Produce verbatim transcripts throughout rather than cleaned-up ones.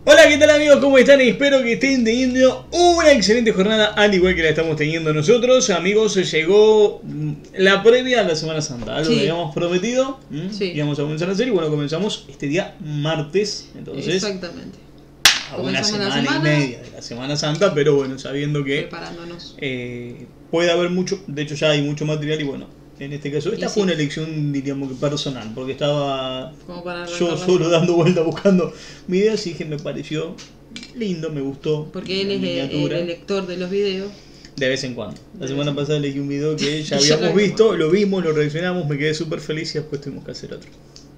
Hola, ¿qué tal amigos? ¿Cómo están? Espero que estén teniendo una excelente jornada, al igual que la estamos teniendo nosotros. Amigos, llegó la previa a la Semana Santa, algo Sí. que habíamos prometido. ¿Mm? Sí. Íbamos a comenzar a hacer y bueno, comenzamos este día martes. Entonces, Exactamente. a una Comenzamos semana, la semana. y media de la Semana Santa, pero bueno, sabiendo que Preparándonos. eh, puede haber mucho, de hecho ya hay mucho material y bueno, en este caso, esta Y fue sí. una elección, diríamos que personal, porque estaba Como para yo arrancar la solo semana. dando vueltas buscando videos y dije, me pareció lindo, me gustó. Porque él la es el, miniatura. el lector de los videos. De vez en cuando. La De semana vez en pasada elegí un video que ya Ya habíamos lo vimos. visto, lo vimos, lo reaccionamos, me quedé súper feliz y después tuvimos que hacer otro.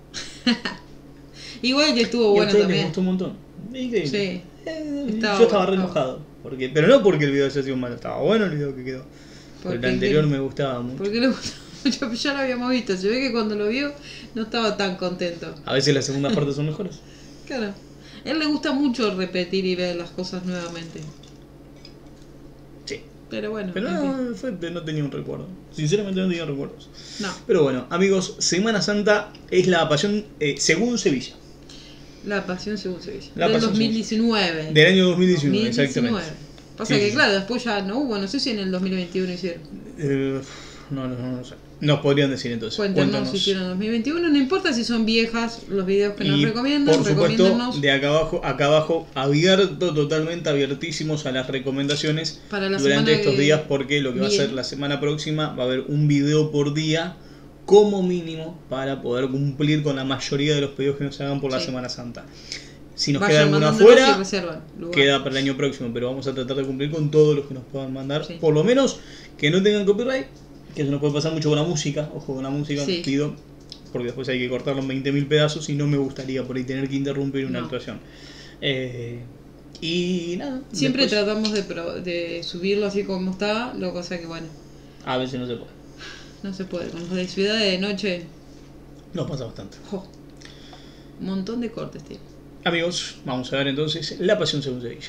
Igual que estuvo y a bueno ustedes les también. gustó un montón. Increíble. Sí. Eh, Estaba yo estaba bueno, re estaba. enojado. Porque, pero no porque el video haya sido malo, estaba bueno el video que quedó. Pero el Porque anterior le- me gustaba mucho. Porque le gustó mucho, ya lo habíamos visto. Se ve que cuando lo vio no estaba tan contento. A veces las segundas partes son mejores. Claro. A él le gusta mucho repetir y ver las cosas nuevamente. Sí. Pero bueno, Pero en fin. no, fue- no tenía un recuerdo. Sinceramente no tenía recuerdos. No. Pero bueno, amigos, Semana Santa es la pasión eh, según Sevilla. La Pasión según Sevilla. La Del Pasión dos mil diecinueve. Del año dos mil diecinueve, dos mil exactamente. diecinueve. Pasa Sí, que sí. claro, después ya no hubo, no sé si en el dos mil veintiuno hicieron. Eh, no, no, no, no sé. Nos podrían decir entonces. Cuéntanos si hicieron en dos mil veintiuno, no importa si son viejas los videos que nos Y recomiendan, por supuesto, recomiéndanos de acá abajo, acá abajo, abierto, totalmente abiertísimos a las recomendaciones para la durante semana estos que días, porque lo que va a viene. ser la semana próxima va a haber un video por día, como mínimo, para poder cumplir con la mayoría de los pedidos que nos hagan por la Sí. Semana Santa. Si nos Vayan queda alguna mandándonos y afuera, reservan lugar. queda para el año próximo, pero vamos a tratar de cumplir con todos los que nos puedan mandar. Sí. Por lo menos que no tengan copyright, que eso nos puede pasar mucho con la música. Ojo con la música, Sí. pido, porque después hay que cortarlo en veinte mil pedazos y no me gustaría por ahí tener que interrumpir una No. actuación. Eh, y nada. Siempre después, tratamos de, pro- de subirlo así como está, lo cosa que bueno, a veces no se puede. no se puede. Con los de ciudad de noche, Nos pasa bastante. jo, un montón de cortes tiene. Amigos, vamos a ver entonces La Pasión según Sevilla.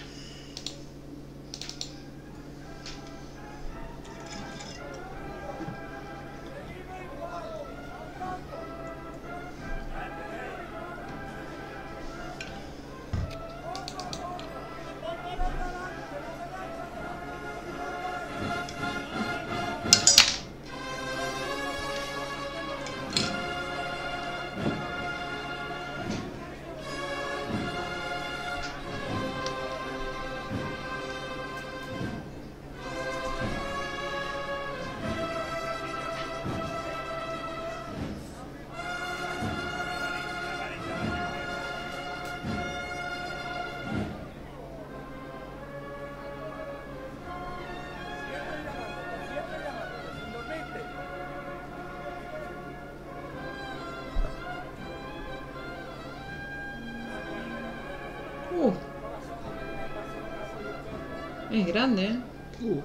Uh. Es grande, ¿eh? Uh,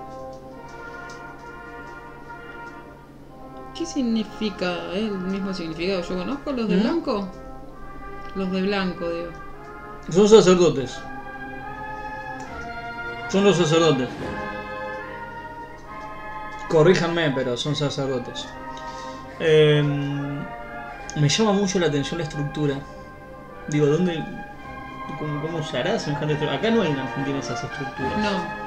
¿Qué significa? ¿Es el mismo significado que yo conozco? ¿Los de ¿Mm? blanco? Los de blanco, digo. son sacerdotes. Son los sacerdotes. Corríjanme, pero son sacerdotes. Eh, me llama mucho la atención la estructura. Digo, ¿dónde? ¿Cómo, cómo se hará semejante estructura? Acá no hay en Argentina esas estructuras. No.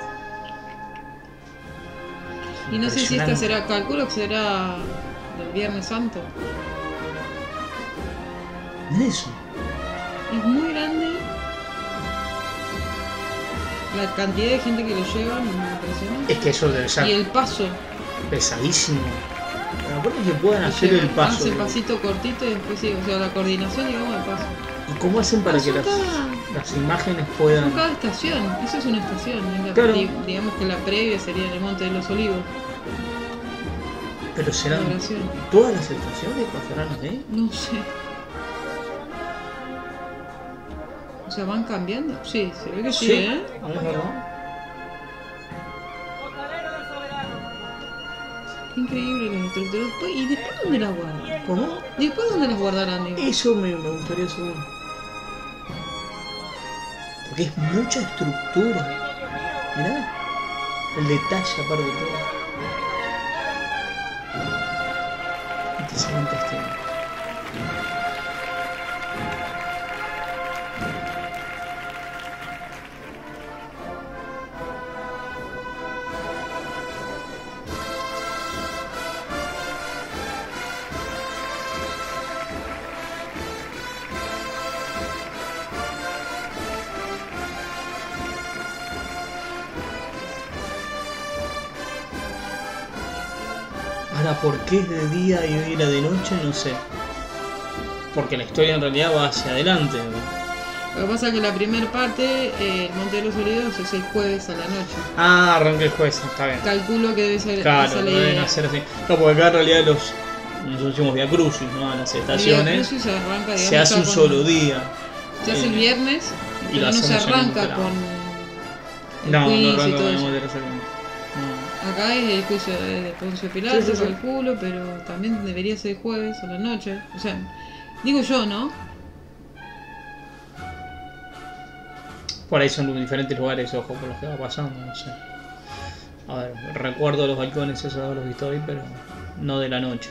Y no sé si esta será, calculo que será del Viernes Santo. Mirá eso. Es muy grande. La cantidad de gente que lo lleva me impresiona. Es que eso debe ser Y el paso. pesadísimo. Pero aparte que puedan hacer el paso. Hace pasito cortito y después sí, o sea, la coordinación, digamos, del paso. ¿Y cómo hacen para que Son las, cada- las imágenes Son puedan... cada estación, eso es una estación. Es la- Claro. di- digamos que la previa sería en el Monte de los Olivos. Pero serán... La oración. ¿Todas las estaciones pasarán ahí? No sé. O sea, van cambiando. Sí, se ve que sí, ¿eh? Ah, es verdad. Qué increíble las estructuras. Después- ¿Y después dónde las guardan? ¿Cómo? ¿Después dónde las guardarán, digo? Eso me, me gustaría saber. Porque es mucha estructura. Mirá. El detalle aparte de todo. Excelente escena. Ahora, ¿por qué es de día y hoy era de noche? No sé. Porque la historia en realidad va hacia adelante. Lo que pasa es que la primera parte, eh, el Monte de los Olivos, es el jueves a la noche. Ah, arranca el juez, está bien. Calculo que debe ser Claro, esa lo la deben idea. hacer así. No, porque acá en realidad los. Nosotros decimos Via Crucis, ¿no? A las El Via estaciones. Crucis se arranca, digamos, Se hace ya un con- solo día. Se hace el Eh, viernes, y pero lo no se hacemos en arranca un con el No, no juicio y arranca todo con el eso. Monte de los Olivos. No. Acá es el juicio de de Poncio Pilato, Sí, sí, sí. calculo, pero también debería ser jueves a la noche. O sea, digo yo, ¿no? Por ahí son diferentes lugares, ojo, por los que va pasando, no sé. A ver, recuerdo los balcones, esos los he visto hoy, pero no de la noche.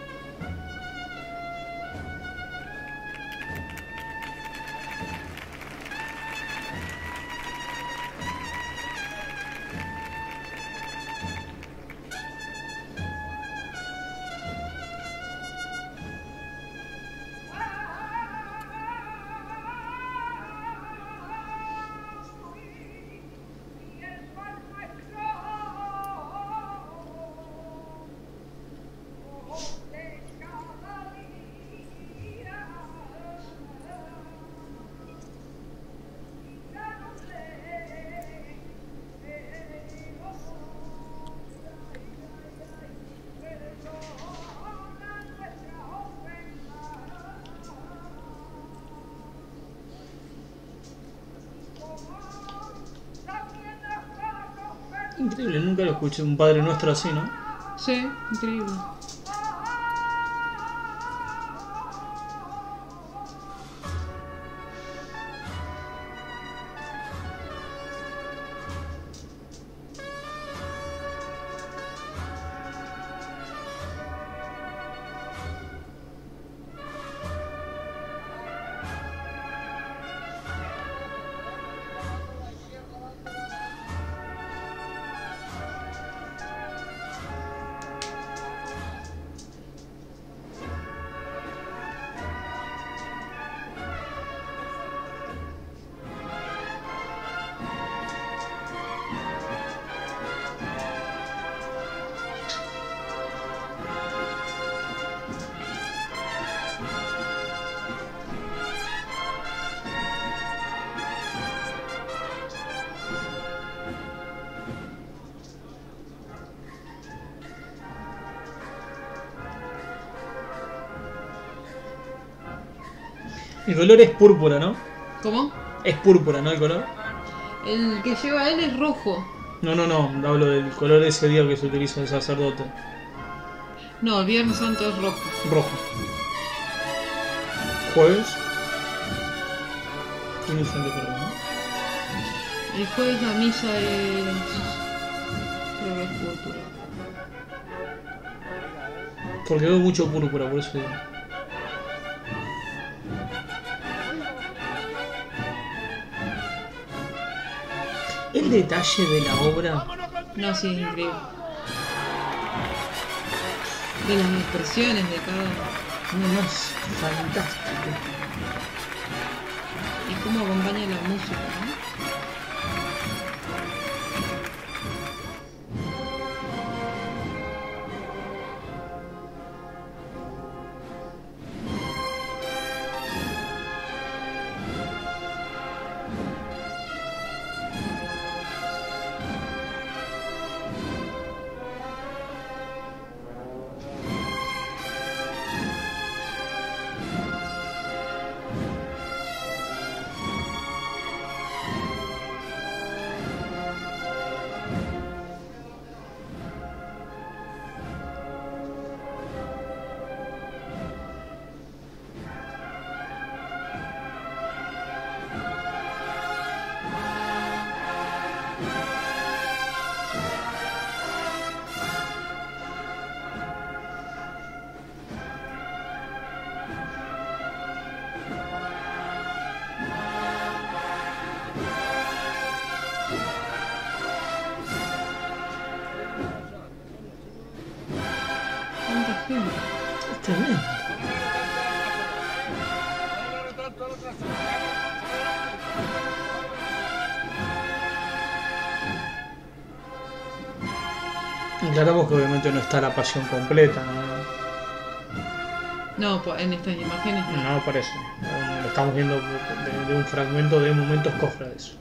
Increíble, nunca lo escuché un Padre Nuestro así, ¿no? Sí, increíble. El color es púrpura, ¿no? ¿Cómo? Es púrpura, ¿no? El color. El que lleva él es rojo. No, no, no, hablo del color de ese día que se utiliza el sacerdote. No, el Viernes Santo es rojo. Rojo. Jueves. Tiene diferente color, ¿no? El jueves la misa es. Creo que es púrpura. Porque veo mucho púrpura, por eso digo. El detalle de la obra. No, sí, es increíble. De las expresiones de cada. No, no, es fantástico. Y cómo acompaña la música, ¿no? Tanta gente. Es tremendo. Aclaramos que obviamente no está la pasión completa, No, po- en estas imágenes no, no. no aparece. Eh, Lo estamos viendo de, de un fragmento de momentos cofrades.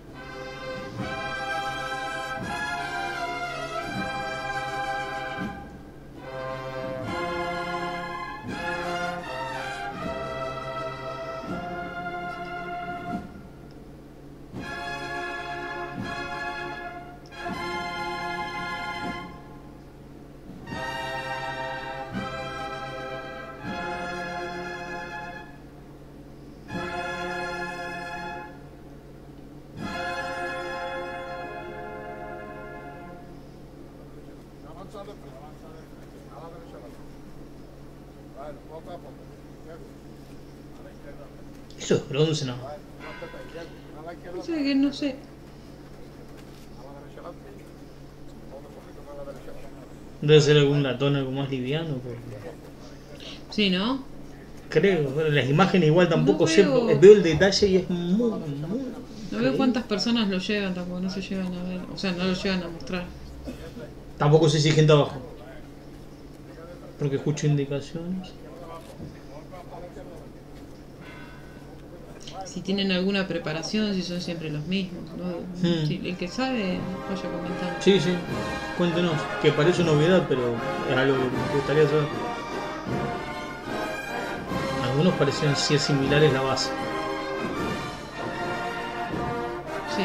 Eso es bronce, no. O sea que no sé. Debe ser algún latón algo más liviano, porque Sí, ¿no? creo. Bueno, las imágenes igual tampoco No sé. veo- Veo el detalle y es muy, muy. No veo increíble. cuántas personas lo llevan tampoco, no se llevan a ver. O sea, no lo llevan a mostrar. Tampoco sé si hay gente abajo. Porque escucho indicaciones. Si tienen alguna preparación, si son siempre los mismos. ¿No? Hmm. Si el que sabe, vaya comentando. Sí, sí. Cuéntenos. Que parece novedad, pero es algo que me gustaría saber. Algunos parecen ser similares a la base. Sí.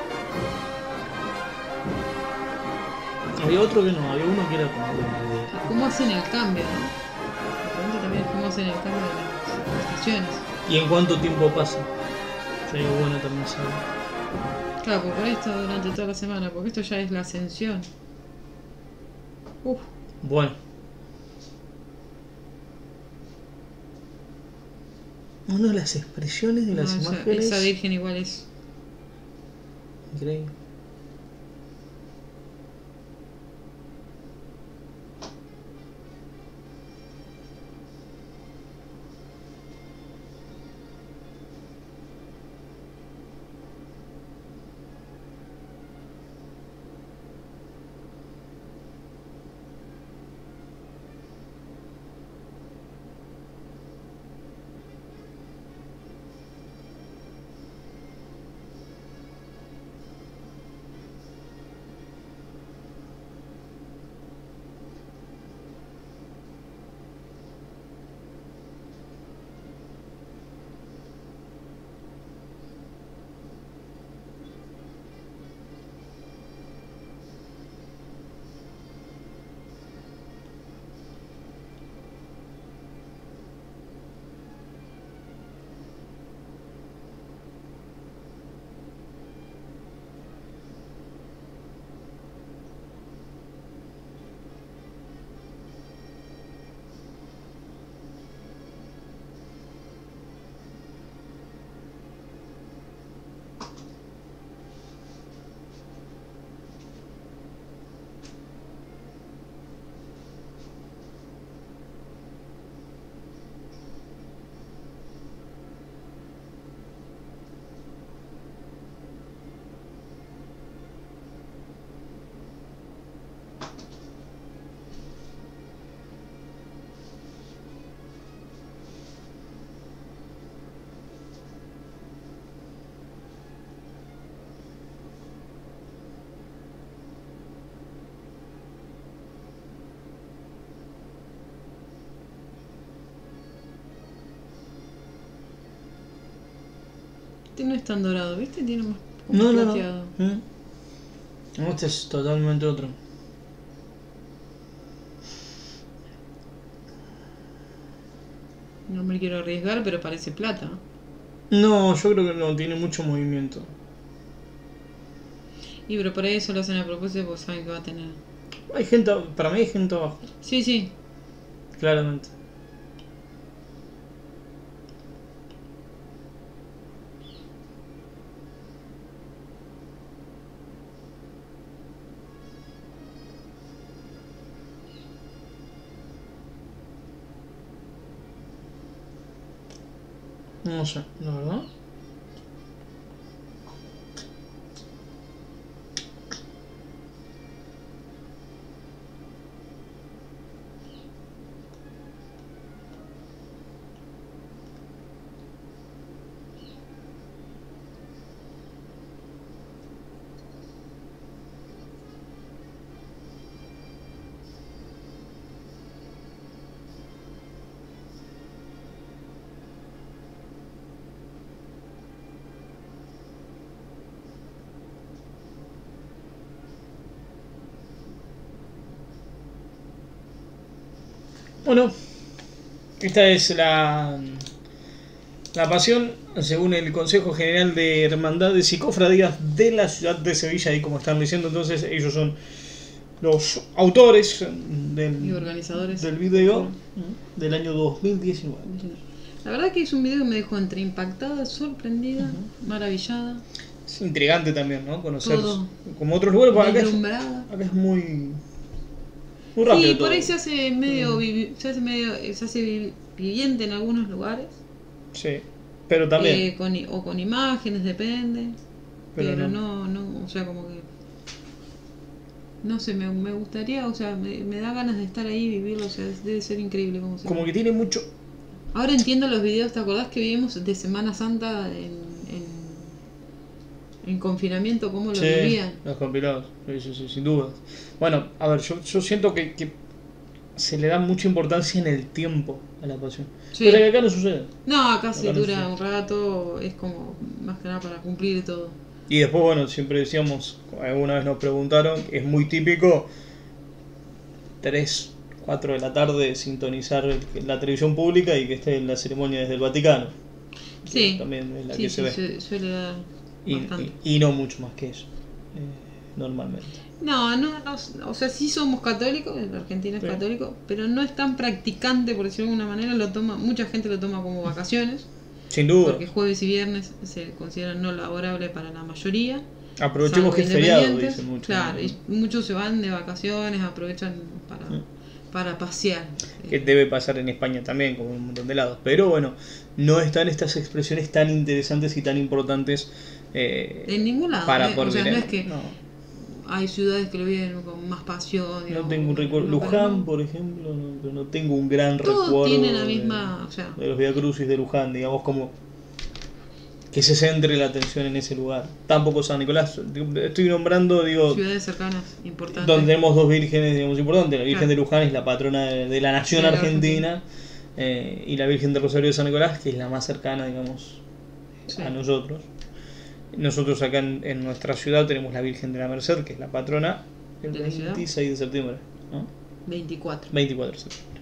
Había otro que no, había uno que era como de- ¿Y cómo hacen el cambio, no? La pregunta también es cómo hacen el cambio de las estaciones. ¿Y en cuánto tiempo pasa? Sería bueno también saber. Claro, porque por esto durante toda la semana, porque esto ya es la ascensión. Uf, Bueno. Una de las expresiones de no, las esa, imágenes. esa virgen igual es. Increíble. Este no es tan dorado, ¿viste? Tiene más como No, no, no. plateado. Mm. Este es totalmente otro. No me quiero arriesgar, pero parece plata. No, yo creo que no, tiene mucho movimiento. Y pero por ahí eso lo hacen a propósito porque saben que va a tener. Hay gente, para mí hay gente abajo, Sí, sí. claramente. No sé, la verdad. Bueno, esta es la, la pasión, según el Consejo General de Hermandades y Cofradías de la ciudad de Sevilla, y como están diciendo entonces, ellos son los autores del, Y organizadores. del video del año dos mil diecinueve. La verdad que es un video que me dejó entre impactada, sorprendida, Uh-huh. maravillada, Es intrigante también, ¿no? Conocer Todo. como otros lugares, porque acá es, deslumbrada. acá es muy, muy rápido Sí, por todo. ahí se hace medio, Mm. vivi- se hace medio, se hace vi- viviente en algunos lugares. Sí, pero también. Eh, con, i- o con imágenes, depende. Pero Pero, no. no. no, o sea, como que. No sé, me, me gustaría, o sea, me, me da ganas de estar ahí y vivirlo, o sea, debe ser increíble como se Como que tiene mucho. Ahora entiendo los videos, ¿te acordás que vimos de Semana Santa en, en, en confinamiento, cómo lo Sí, vivían? los compilados, sí, sí, sí, sin duda. Bueno, a ver, yo, yo siento que, que se le da mucha importancia en el tiempo a la pasión. Sí. Pero que acá no sucede. No, acá sí Acá no dura sé. un rato, es como más que nada para cumplir todo. Y después, bueno, siempre decíamos, alguna vez nos preguntaron, es muy típico tres, cuatro de la tarde sintonizar la televisión pública y que esté en la ceremonia desde el Vaticano. Que Sí, también es la sí, que sí, se ve. su- suele dar Y, bastante. y, y no mucho más que eso, eh, normalmente. No, no, no, o sea, sí somos católicos, en Argentina es Sí. católico, pero no es tan practicante, por decirlo de alguna manera, lo toma, mucha gente lo toma como vacaciones, Sin duda. porque jueves y viernes se consideran no laborables para la mayoría. Aprovechemos salvo que es feriado, independientes. dicen muchos. Claro, ¿no? y muchos se van de vacaciones, aprovechan para, Mm. para pasear. Que debe pasar en España también, como en un montón de lados. Pero bueno, no están estas expresiones tan interesantes y tan importantes eh, En ningún lado, para ¿eh? por O sea, no dinero. es que No, hay ciudades que lo viven con más pasión. no digamos, tengo un recuerdo. no, pero Luján, no. por ejemplo, no, pero no tengo un gran Todos recuerdo tienen la de- misma, o sea, de los Via Crucis de Luján, digamos, como que se centre la atención en ese lugar. Tampoco San Nicolás, estoy nombrando, digo, ciudades cercanas importantes. donde tenemos dos vírgenes, digamos, importantes. La Virgen Claro. de Luján es la patrona de, de la nación De la argentina, eh, y la Virgen de Rosario de San Nicolás, que es la más cercana, digamos, Sí. a nosotros. Nosotros acá en, en nuestra ciudad tenemos la Virgen de la Merced, que es la patrona, el ¿De la ciudad? veintiséis de septiembre, ¿no? veinticuatro. veinticuatro de septiembre.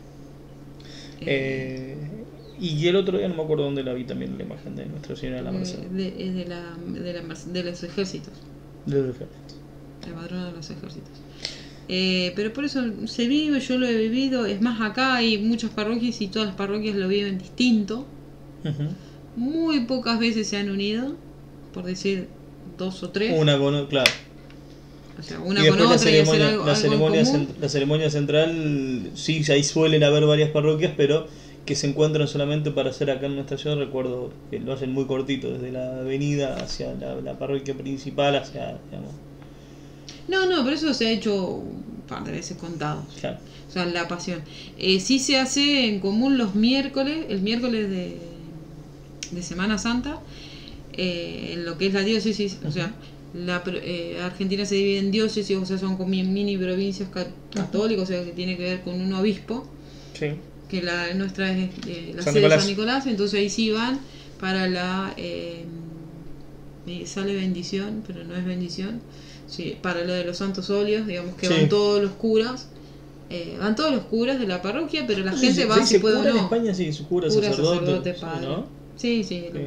Eh, Eh, y el otro día no me acuerdo dónde la vi también, la imagen de Nuestra Señora de la Merced. eh, de, es de, la, de, la merc- de los ejércitos, De los ejércitos. la patrona de los ejércitos. Eh, pero por eso se vive, yo lo he vivido. Es más, acá hay muchas parroquias y todas las parroquias lo viven distinto. Ujú. Muy pocas veces se han unido, por decir dos o tres. Una con, claro. O sea, una Y con después la otra y hacer ceremonia, algo, la, algo en ceremonia común. cent- la ceremonia central, sí, ahí suelen haber varias parroquias, pero que se encuentran solamente para hacer acá en nuestra ciudad. Recuerdo que lo hacen muy cortito, desde la avenida hacia la, la parroquia principal, hacia, digamos, No, no, pero eso se ha hecho un par de veces contados. claro. O sea, la pasión. Eh, sí se hace en común los miércoles, el miércoles de, de Semana Santa, eh, en lo que es la diócesis, o sea, la pro- eh, Argentina se divide en diócesis, o sea, son como mini provincias ca- católicas, o sea, que tiene que ver con un obispo, Sí. que la nuestra es eh, la San sede de Nicolás. San Nicolás, entonces ahí sí van para la... Eh, me sale bendición, pero no es bendición, sí, para lo de los santos óleos, digamos que Sí. van todos los curas, eh, van todos los curas de la parroquia, pero la No sé gente si- va se si dice puede o cura en no. España, sí, su cura, Cura, sacerdote, sacerdote, sí, padre. ¿no? Sí, sí, lo Sí. vi.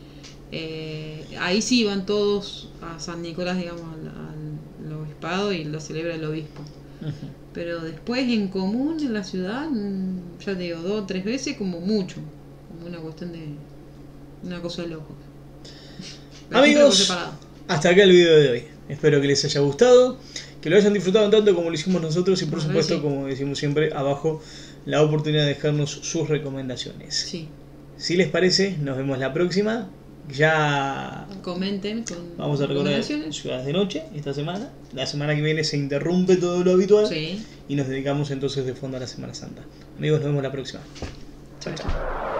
Eh, ahí sí van todos a San Nicolás, digamos, al, al obispado y lo celebra el obispo. Ujú. Pero después en común en la ciudad, mm, ya te digo, dos o tres veces como mucho. Como una cuestión de... una cosa de locos. Pero siempre por Amigos, separado. hasta acá el video de hoy. Espero que les haya gustado, que lo hayan disfrutado tanto como lo hicimos nosotros y por Ojalá supuesto, sí. como decimos siempre, abajo la oportunidad de dejarnos sus recomendaciones. Sí. Si les parece, nos vemos la próxima. Ya Comenten con vamos a recorrer recomendaciones. ciudades de noche esta semana. La semana que viene se interrumpe todo lo habitual Sí. y nos dedicamos entonces de fondo a la Semana Santa. Amigos, nos vemos la próxima. Chao, chao.